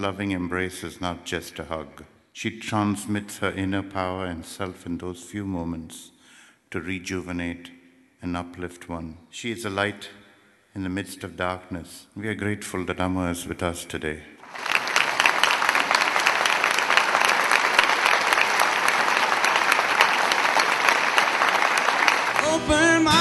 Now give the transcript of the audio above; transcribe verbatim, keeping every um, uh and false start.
loving embrace is not just a hug. She transmits her inner power and self in those few moments to rejuvenate and uplift one. She is a light in the midst of darkness. We are grateful that Amma is with us today. Open my